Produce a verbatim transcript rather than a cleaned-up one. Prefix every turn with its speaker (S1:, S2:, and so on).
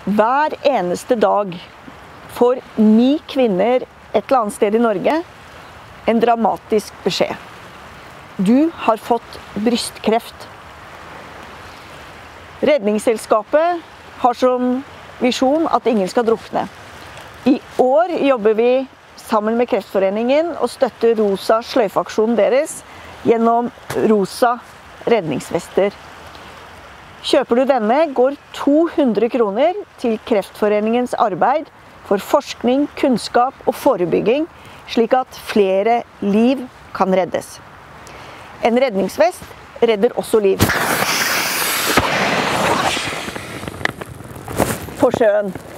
S1: Hver eneste dag får ni kvinner et eller annet sted i Norge en dramatisk beskjed. Du har fått brystkreft. Redningsselskapet har som visjon at ingen skal drukne. I år jobber vi sammen med Kreftforeningen og støtter Rosa sløyfeaksjonen deres gjennom Rosa redningsvester. Kjøper du denne, går to hundre kroner til Kreftforeningens arbeid for forskning, kunnskap og forebygging, slik at flere liv kan reddes. En redningsvest redder også liv. På sjøen.